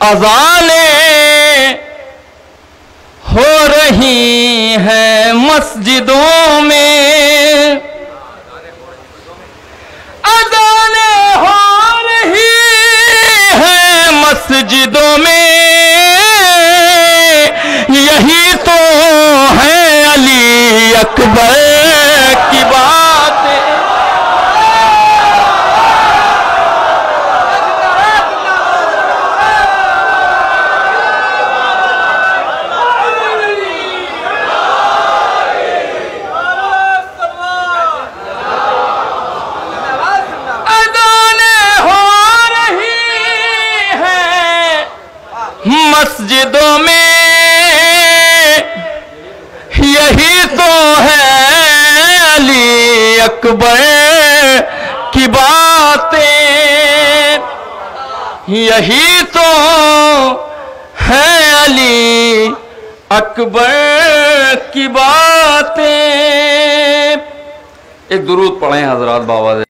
अज़ानें हो रही हैं मस्जिदों में, अज़ानें हो रही हैं मस्जिदों में, यही तो है अली अकबर की बात। मस्जिदों में यही तो है अली अकबर की बातें, यही तो है अली अकबर की बातें। एक दुरूद पढ़ें हजरात बाबा।